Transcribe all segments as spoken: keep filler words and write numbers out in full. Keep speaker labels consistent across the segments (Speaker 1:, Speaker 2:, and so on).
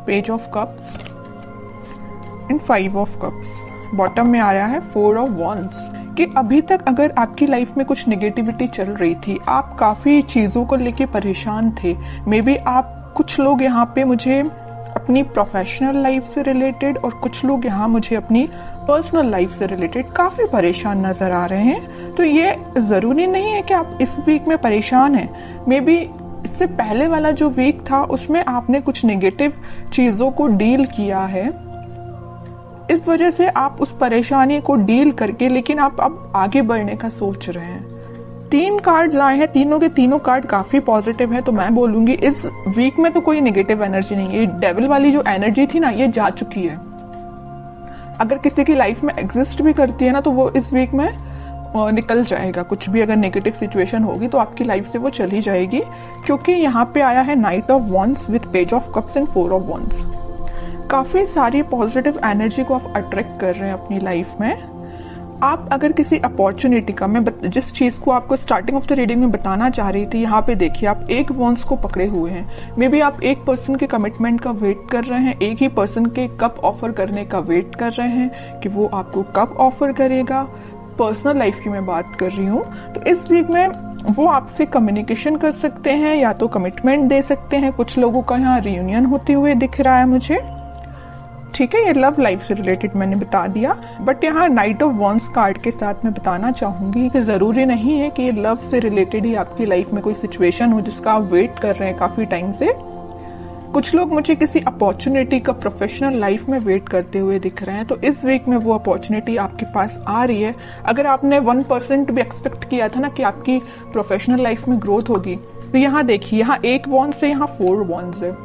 Speaker 1: Page of cups and five of cups. Bottom में आ रहा है फोर ऑफ वॉन्ड्स कि अभी तक अगर आपकी लाइफ में कुछ नेगेटिविटी चल रही थी, आप काफी चीजों को लेके परेशान थे, मे बी आप कुछ लोग यहाँ पे मुझे अपनी प्रोफेशनल लाइफ से रिलेटेड और कुछ लोग यहाँ मुझे अपनी पर्सनल लाइफ से रिलेटेड काफी परेशान नजर आ रहे हैं। तो ये जरूरी नहीं है कि आप इस वीक में परेशान हैं। मे बी इससे पहले वाला जो वीक था उसमें आपने कुछ नेगेटिव चीजों को डील किया है, इस वजह से आप उस परेशानी को डील करके लेकिन आप अब आगे बढ़ने का सोच रहे हैं। तीन कार्ड्स आए हैं, तीनों के तीनों कार्ड काफी पॉजिटिव है, तो मैं बोलूंगी इस वीक में तो कोई नेगेटिव एनर्जी नहीं है। डेविल वाली जो एनर्जी थी ना, ये जा चुकी है। अगर किसी की लाइफ में एग्जिस्ट भी करती है ना, तो वो इस वीक में निकल जाएगा। कुछ भी अगर नेगेटिव सिचुएशन होगी तो आपकी लाइफ से वो चली जाएगी, क्योंकि यहाँ पे आया है knight of wands with page of cups and four of wands. काफी सारी पॉजिटिव एनर्जी को आप अट्रैक्ट कर रहे हैं अपनी लाइफ में। आप अगर किसी अपॉर्चुनिटी का, मैं जिस चीज को आपको स्टार्टिंग ऑफ द रीडिंग में बताना चाह रही थी, यहाँ पे देखिए आप एक वॉन्ड्स को पकड़े हुए हैं। मे बी आप एक पर्सन के कमिटमेंट का वेट कर रहे हैं, एक ही पर्सन के कब ऑफर करने का वेट कर रहे हैं कि वो आपको कब ऑफर करेगा। पर्सनल लाइफ की मैं बात कर रही हूँ। तो इस वीक में वो आपसे कम्युनिकेशन कर सकते हैं या तो कमिटमेंट दे सकते हैं। कुछ लोगों का यहाँ रियूनियन होते हुए दिख रहा है मुझे, ठीक है। ये लव लाइफ से रिलेटेड मैंने बता दिया, बट यहाँ नाइट ऑफ वॉन्ड्स कार्ड के साथ मैं बताना चाहूंगी कि जरूरी नहीं है कि ये लव से रिलेटेड ही आपकी लाइफ में कोई सिचुएशन हो जिसका आप वेट कर रहे हैं काफी टाइम से। कुछ लोग मुझे किसी अपॉर्चुनिटी का प्रोफेशनल लाइफ में वेट करते हुए दिख रहे हैं, तो इस वीक में वो अपॉर्चुनिटी आपके पास आ रही है। अगर आपने वन परसेंट भी एक्सपेक्ट किया था ना कि आपकी प्रोफेशनल लाइफ में ग्रोथ होगी, तो यहाँ देखिए, यहाँ एक वॉन्ड से यहाँ फोर वॉन्ड्स है,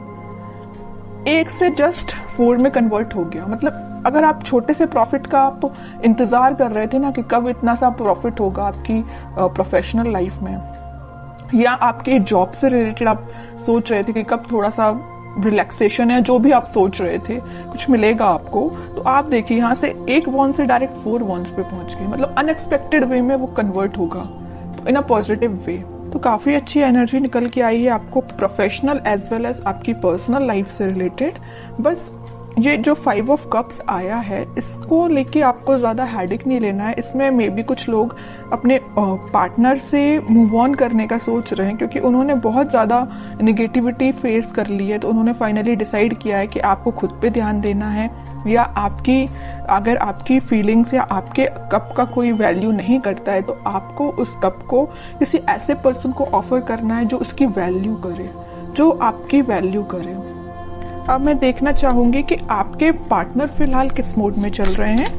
Speaker 1: एक से जस्ट फोर में कन्वर्ट हो गया। मतलब अगर आप छोटे से प्रॉफिट का आप इंतजार कर रहे थे ना कि कब इतना सा प्रॉफिट होगा आपकी प्रोफेशनल लाइफ में, या आपके जॉब से रिलेटेड आप सोच रहे थे कि कब थोड़ा सा रिलैक्सेशन है, जो भी आप सोच रहे थे कुछ मिलेगा आपको, तो आप देखिए यहाँ से एक वॉन्ड से डायरेक्ट फोर वॉन्ड्स पे पहुंच गए। मतलब अनएक्सपेक्टेड वे में वो कन्वर्ट होगा इन अ पॉजिटिव वे। तो काफी अच्छी एनर्जी निकल के आई है आपको प्रोफेशनल एज वेल एज आपकी पर्सनल लाइफ से रिलेटेड। बस ये जो फाइव ऑफ कप्स आया है, इसको लेके आपको ज्यादा हेडेक नहीं लेना है। इसमें मे बी कुछ लोग अपने पार्टनर से मूव ऑन करने का सोच रहे हैं, क्योंकि उन्होंने बहुत ज्यादा नेगेटिविटी फेस कर ली है। तो उन्होंने फाइनली डिसाइड किया है कि आपको खुद पे ध्यान देना है, या आपकी अगर आपकी फीलिंग्स या आपके कप का कोई वैल्यू नहीं करता है, तो आपको उस कप को किसी ऐसे पर्सन को ऑफर करना है जो उसकी वैल्यू करे, जो आपकी वैल्यू करे। अब मैं देखना चाहूंगी कि आपके पार्टनर फिलहाल किस मूड में चल रहे हैं।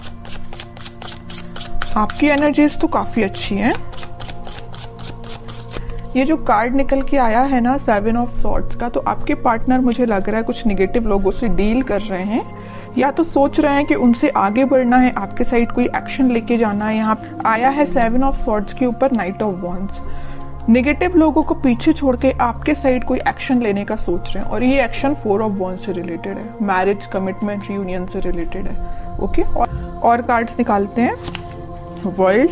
Speaker 1: आपकी एनर्जीज तो काफी अच्छी हैं। ये जो कार्ड निकल के आया है ना, सेवन ऑफ सॉर्ड्स का, तो आपके पार्टनर मुझे लग रहा है कुछ नेगेटिव लोगों से डील कर रहे हैं, या तो सोच रहे हैं कि उनसे आगे बढ़ना है, आपके साइड कोई एक्शन लेके जाना है। यहाँ आया है सेवन ऑफ सॉर्ड्स के ऊपर नाइट ऑफ वॉन्ड्स। नेगेटिव लोगों को पीछे छोड़ के आपके साइड कोई एक्शन लेने का सोच रहे हैं, और ये एक्शन फोर ऑफ वॉन्ड्स से रिलेटेड है, मैरिज, कमिटमेंट, रियूनियन से रिलेटेड है। ओके, और, और कार्ड्स निकालते हैं। World,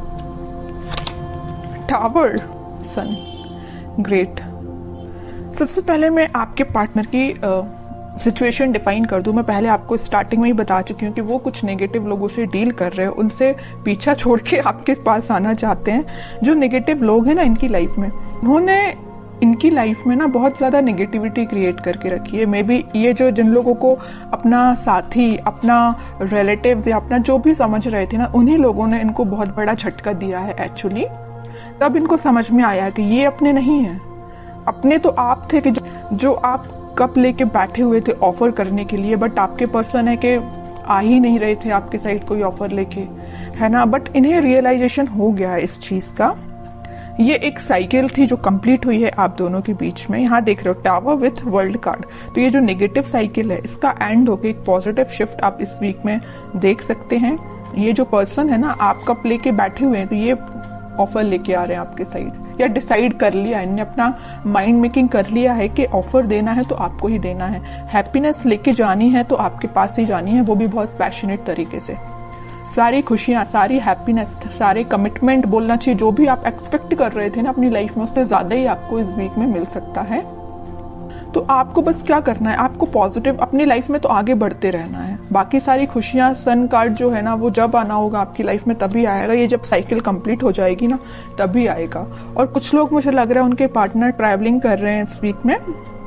Speaker 1: tower, sun, great. सबसे पहले मैं आपके पार्टनर की सिचुएशन डिफाइन कर दूं। मैं पहले आपको स्टार्टिंग में ही बता चुकी हूँ कि वो कुछ नेगेटिव लोगों से डील कर रहे हैं, उनसे पीछा छोड़ के आपके पास आना चाहते हैं। जो नेगेटिव लोग हैं ना इनकी लाइफ में, उन्होंने इनकी लाइफ में ना बहुत ज्यादा नेगेटिविटी क्रिएट करके रखी है। मे बी ये जो जिन लोगों को अपना साथी, अपना रिलेटिव्स या अपना जो भी समझ रहे थे ना, उन्हीं लोगों ने इनको बहुत बड़ा झटका दिया है एक्चुअली। तब इनको समझ में आया कि ये अपने नहीं है, अपने तो आप थे कि जो, जो आप कप लेके बैठे हुए थे ऑफर करने के लिए, बट आपके पर्सन है कि आ ही नहीं रहे थे आपके साइड कोई ऑफर लेके, है ना। बट इन्हें रियलाइजेशन हो गया है इस चीज का। ये एक साइकिल थी जो कंप्लीट हुई है आप दोनों के बीच में। यहाँ देख रहे हो टावर विथ वर्ल्ड कार्ड, तो ये जो नेगेटिव साइकिल है इसका एंड होके एक पॉजिटिव शिफ्ट आप इस वीक में देख सकते हैं। ये जो पर्सन है ना, आप कप लेके बैठे हुए हैं, तो ये ऑफर लेके आ रहे हैं आपके साइड, या डिसाइड कर लिया, इन्होंने अपना माइंड मेकिंग कर लिया है कि ऑफर देना है तो आपको ही देना है, हैप्पीनेस लेके जानी है तो आपके पास ही जानी है, वो भी बहुत पैशनेट तरीके से। सारी खुशियां, सारी हैप्पीनेस, सारे कमिटमेंट बोलना चाहिए, जो भी आप एक्सपेक्ट कर रहे थे ना अपनी लाइफ में, उससे ज्यादा ही आपको इस वीक में मिल सकता है। तो आपको बस क्या करना है, आपको पॉजिटिव अपनी लाइफ में तो आगे बढ़ते रहना है। बाकी सारी खुशियां, सन कार्ड जो है ना, वो जब आना होगा आपकी लाइफ में तभी आएगा। ये जब साइकिल कंप्लीट हो जाएगी ना तभी आएगा। और कुछ लोग, मुझे लग रहा है उनके पार्टनर ट्रैवलिंग कर रहे हैं इस वीक में,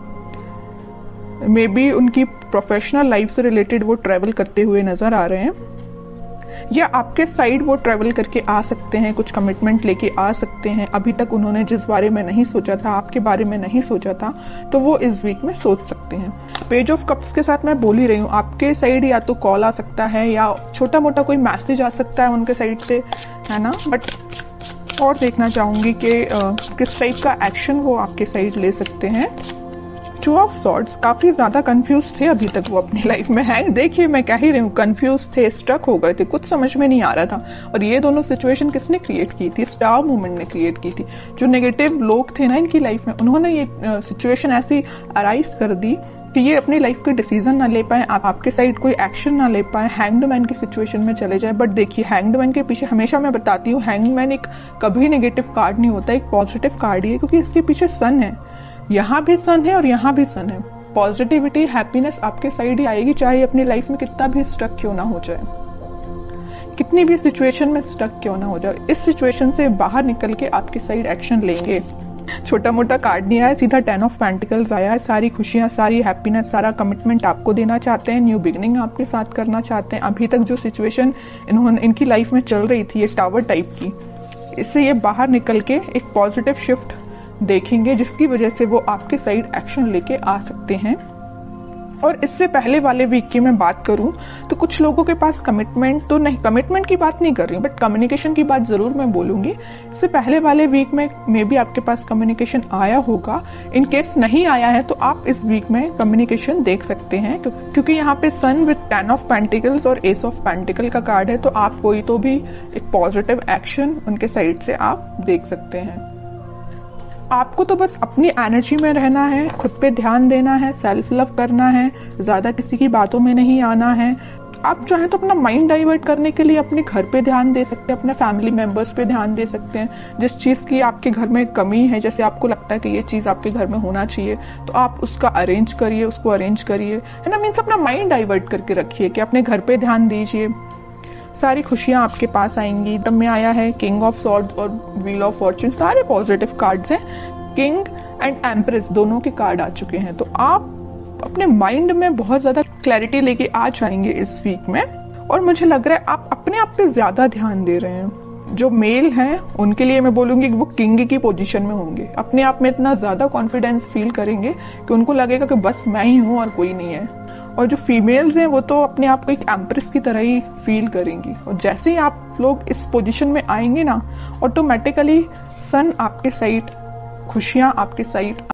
Speaker 1: मे बी उनकी प्रोफेशनल लाइफ से रिलेटेड वो ट्रैवल करते हुए नजर आ रहे हैं, या आपके साइड वो ट्रैवल करके आ सकते हैं, कुछ कमिटमेंट लेके आ सकते हैं। अभी तक उन्होंने जिस बारे में नहीं सोचा था, आपके बारे में नहीं सोचा था, तो वो इस वीक में सोच सकते हैं। पेज ऑफ कप्स के साथ मैं बोल ही रही हूँ, आपके साइड या तो कॉल आ सकता है या छोटा मोटा कोई मैसेज आ सकता है उनके साइड से, है ना। बट और देखना चाहूंगी कि किस टाइप का एक्शन वो आपके साइड ले सकते हैं। टू ऑफ सॉर्ड्स, काफी ज्यादा कंफ्यूज थे अभी तक वो अपनी लाइफ में है। देखिए मैं कह ही रही हूँ, कंफ्यूज थे, स्ट्रक हो गए थे, कुछ समझ में नहीं आ रहा था। और ये दोनों सिचुएशन किसने क्रिएट की थी? स्टार मूवमेंट ने क्रिएट की थी। जो नेगेटिव लोग थे ना इनकी लाइफ में, उन्होंने ये सिचुएशन ऐसी अराइज कर दी कि ये अपनी लाइफ के डिसीजन ना ले पाए, आप आपके साइड कोई एक्शन ना ले पाए, हैंग्ड मैन की सिचुएशन में चले जाए। बट देखिए, हैंग्ड मैन के पीछे हमेशा मैं बताती हूँ, हैंग्ड मैन एक कभी नेगेटिव कार्ड नहीं होता, एक पॉजिटिव कार्ड ही है, क्योंकि इसके पीछे सन है। यहाँ भी सन है और यहाँ भी सन है। पॉजिटिविटी, हैप्पीनेस आपके साइड ही आएगी, चाहे अपनी लाइफ में कितना भी स्टक क्यों ना हो जाए, कितनी भी सिचुएशन में स्टक क्यों ना हो जाए। इस सिचुएशन से बाहर निकल के आपकी साइड एक्शन लेंगे। छोटा मोटा कार्ड नहीं आया, सीधा टेन ऑफ पेंटिकल्स आया है। सारी खुशियां, सारी हैप्पीनेस, सारा कमिटमेंट आपको देना चाहते हैं, न्यू बिगनिंग आपके साथ करना चाहते हैं। अभी तक जो सिचुएशन इन्होंने इनकी लाइफ में चल रही थी, ये टावर टाइप की, इससे ये बाहर निकल के एक पॉजिटिव शिफ्ट देखेंगे, जिसकी वजह से वो आपके साइड एक्शन लेके आ सकते हैं। और इससे पहले वाले वीक की मैं बात करूं तो कुछ लोगों के पास कमिटमेंट तो नहीं, कमिटमेंट की बात नहीं कर रही हूं, बट कम्युनिकेशन की बात जरूर मैं बोलूंगी। इससे पहले वाले वीक में मे बी आपके पास कम्युनिकेशन आया होगा। इन केस नहीं आया है तो आप इस वीक में कम्युनिकेशन देख सकते हैं, क्योंकि यहाँ पे sun with ten of pentacles और एस ऑफ पेंटिकल का कार्ड है, तो आप कोई तो भी एक पॉजिटिव एक्शन उनके साइड से आप देख सकते हैं। आपको तो बस अपनी एनर्जी में रहना है, खुद पे ध्यान देना है, सेल्फ लव करना है, ज्यादा किसी की बातों में नहीं आना है। आप चाहें तो अपना माइंड डाइवर्ट करने के लिए अपने घर पे ध्यान दे सकते हैं, अपने फैमिली मेंबर्स पे ध्यान दे सकते हैं। जिस चीज की आपके घर में कमी है, जैसे आपको लगता है कि ये चीज आपके घर में होना चाहिए, तो आप उसका अरेंज करिए, उसको अरेंज करिए, है ना। मीन्स अपना माइंड डाइवर्ट करके रखिए कि अपने घर पे ध्यान दीजिए। सारी खुशियां आपके पास आएंगी। तब में आया है किंग ऑफ सॉर्ड्स और व्हील ऑफ फॉर्च्यून, सारे पॉजिटिव कार्ड्स हैं। किंग एंड एम्प्रेस दोनों के कार्ड आ चुके हैं, तो आप अपने माइंड में बहुत ज्यादा क्लैरिटी लेके आ जाएंगे इस वीक में। और मुझे लग रहा है आप अपने आप पे ज्यादा ध्यान दे रहे हैं। जो मेल हैं उनके लिए मैं बोलूंगी कि वो किंग की पोजीशन में होंगे, अपने आप में इतना ज्यादा कॉन्फिडेंस फील करेंगे कि उनको लगेगा कि बस मैं ही हूं और कोई नहीं है। और जो फीमेल्स हैं वो तो अपने आप को एक एम्प्रेस की तरह ही फील करेंगी। और जैसे ही आप लोग इस पोजीशन में आएंगे ना, ऑटोमेटिकली सन आपके साइड, खुशियां आपके साइड